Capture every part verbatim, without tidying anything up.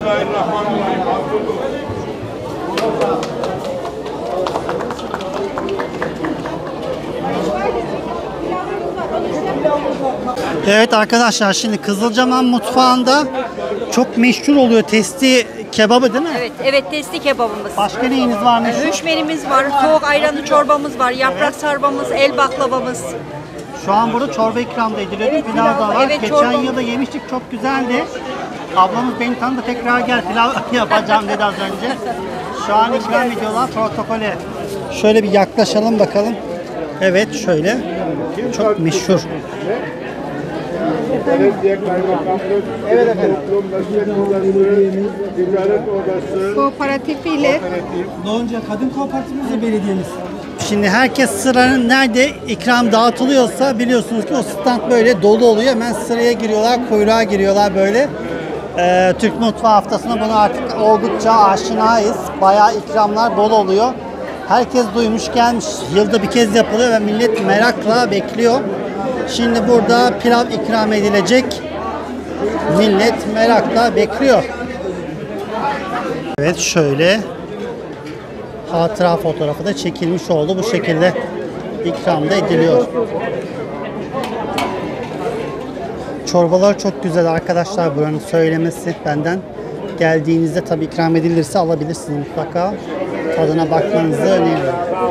Evet arkadaşlar, şimdi Kızılcahamam mutfağında çok meşhur oluyor testi kebabı değil mi? Evet, evet testi kebabımız. Başka neyiniz var meşhur? Höşmerimiz var, soğuk ayranlı çorbamız var, yaprak sarmamız, el baklavamız. Şu an burada çorba ikramda ediliyor. Evet, pilav da pilav, var. evet, Geçen çorba. yılda yemiştik, çok güzeldi. Ablamız beni tanıdı, tekrar gel pilav yapacağım dedi az önce. Şu an ikram ediyorlar protokole. Şöyle bir yaklaşalım bakalım. Evet şöyle. Çok meşhur. Evet efendim. Ticaret Odası, Kooperatif ile Doğunca Kadın Kooperatifimiz belediyemiz. Şimdi herkes sıranın nerede ikram dağıtılıyorsa biliyorsunuz ki o stand böyle dolu oluyor. Hemen sıraya giriyorlar, kuyruğa giriyorlar böyle. Ee, Türk Mutfağı Haftası'na bunu artık oldukça aşinayız. Bayağı ikramlar bol oluyor. Herkes duymuş gelmiş. Yılda bir kez yapılıyor ve millet merakla bekliyor. Şimdi burada pilav ikram edilecek. Millet merakla bekliyor. Evet şöyle hatıra fotoğrafı da çekilmiş oldu. Bu şekilde ikram da ediliyor. Çorbalar çok güzel arkadaşlar, buranın söylemesi benden. Geldiğinizde tabii ikram edilirse alabilirsiniz mutlaka. Tadına bakmanızı öneriyorum.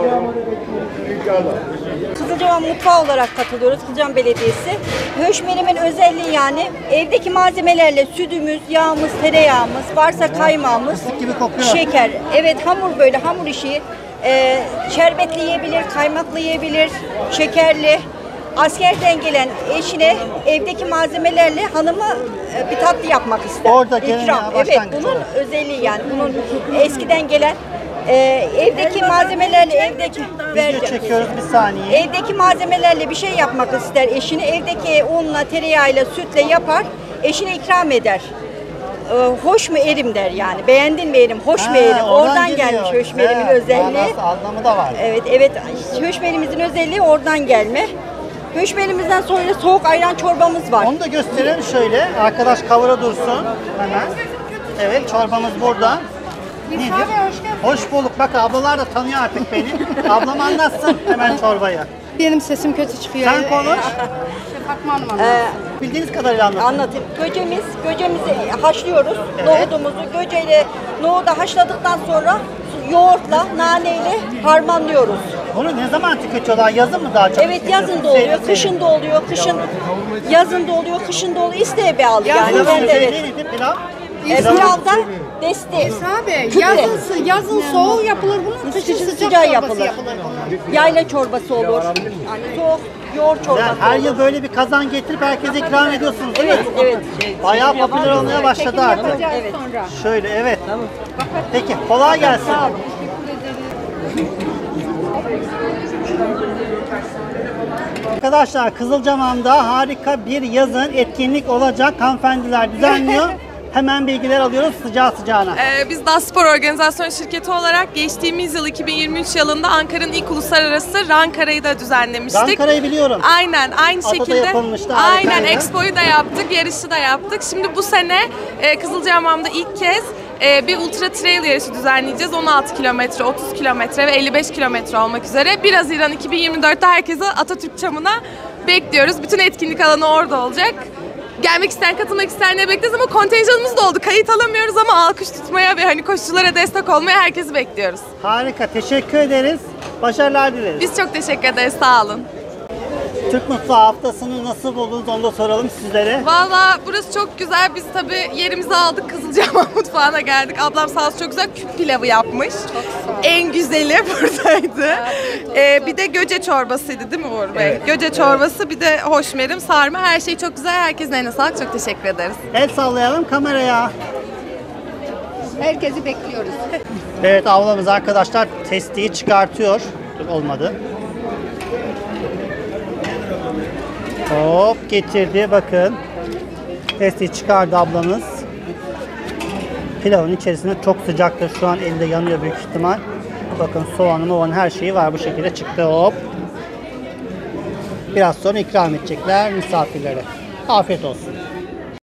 Kızılcahamam mutfağı olarak katılıyoruz, Kızılcahamam Belediyesi. Höşmerimin özelliği yani evdeki malzemelerle sütümüz, yağımız, tereyağımız, varsa kaymağımız, Fıstık gibi kokuyor. şeker. Evet, hamur böyle hamur işi. Ee, şerbetli yiyebilir, kaymaklı yiyebilir, şekerli. Askerden gelen eşine evdeki malzemelerle hanımı e, bir tatlı yapmak ister. Orada gelen İkram. ya, Evet, başlangıç bunun olur. özelliği yani. Bunun eskiden gelen e, evdeki malzemelerle evdeki Video vereceğim. çekiyoruz bir saniye. Evdeki malzemelerle bir şey yapmak ister eşini. Evdeki unla, tereyağıyla, sütle yapar. Eşine ikram eder. Ee, hoş mu erim der yani. Beğendin mi erim? Hoş mu Ha, erim? Oradan geliyor. gelmiş höşmerimin Evet, özelliği. manası, anlamı da var. Evet, evet. Höşmerimizin özelliği oradan gelme. Höşmerimizden sonra soğuk ayran çorbamız var. Onu da gösterelim şöyle. Arkadaş kavura dursun hemen. Evet çorbamız burada. Nedir? Hoş bulduk. Bak ablalar da tanıyor artık beni. Ablam anlatsın hemen çorbayı. benim sesim kötü çıkıyor. Sen konuş. Fatma Hanım anlatsın. Ee, Bildiğiniz kadarıyla anlatın. Anlatayım. Göcemiz, göcemizi haşlıyoruz. Evet. Nohudumuzu göceyle, nohudu haşladıktan sonra yoğurtla, naneyle harmanlıyoruz. Bunu ne zaman tüketiyorlar? Yazın mı daha çok? Evet, yazın da oluyor, kışın da oluyor, kışın yazın da oluyor, kışın da oluyor. İsteğe bağlı yani. Pilavın Ben de evet. özelliği nedir? Pilav. E, pilavda desti. Abi Kütle. yazın, yazın soğuk yapılır bunun, kışın Kışın sıcak, sıcağı çorbası yapılır. yapılır bunun. Yayla çorbası olur. Yani soğuk yoğurt çorbası Yani her olur. yıl böyle bir kazan getirip herkese ikram ediyorsunuz değil Evet, mi? evet. Bayağı popüler olmaya başladı artık. Yapacağız Evet. sonra. Şöyle evet. Peki kolay gelsin. Arkadaşlar Kızılcahamam'da harika bir yazın etkinlik olacak. Hanımefendiler düzenliyor. Hemen bilgiler alıyoruz sıcağı sıcağına. Ee, biz DAS Spor Organizasyon Şirketi olarak geçtiğimiz yıl iki bin yirmi üç yılında Ankara'nın ilk uluslararası Rankara'yı da düzenlemiştik. Ankara'yı biliyorum. Aynen, aynı Adada şekilde. yapılmıştı, Aynen, harikaydı. Expo'yu da yaptık, yarışı da yaptık. Şimdi bu sene e, Kızılcahamam'da ilk kez e, bir ultra trail yarışı düzenleyeceğiz. on altı kilometre, otuz kilometre ve elli beş kilometre olmak üzere. bir Haziran iki bin yirmi dörtte herkesi Atatürk Çamı'na bekliyoruz. Bütün etkinlik alanı orada olacak. Gelmek isteyen, katılmak isteyenleri bekleriz ama kontenjanımız da oldu. Kayıt alamıyoruz ama alkış tutmaya ve hani koşuculara destek olmaya herkesi bekliyoruz. Harika, teşekkür ederiz. Başarılar dileriz. Biz çok teşekkür ederiz, sağ olun. Türk Mutfağı Haftası'nı nasıl buldunuz onu da soralım sizlere. Valla burası çok güzel. Biz tabii yerimizi aldık. Kızılcahamam mutfağına geldik. Ablam sağ olsun çok güzel küp pilavı yapmış. En güzeli buradaydı. Ee, bir de göce çorbasıydı değil mi Uğur Bey? Evet. Göce çorbası, bir de hoşmerim, sarma. Her şey çok güzel. Herkesin eline sağlık. Çok teşekkür ederiz. El sallayalım kameraya. Herkesi bekliyoruz. Evet ablamız arkadaşlar testiyi çıkartıyor. Dur, olmadı. Hop getirdi bakın. Testiyi çıkardı ablamız. Pilavın içerisinde çok sıcaktır. Şu an elde yanıyor büyük ihtimal. Bakın soğanı moğanı her şeyi var bu şekilde çıktı hop. Biraz sonra ikram edecekler misafirlere. Afiyet olsun.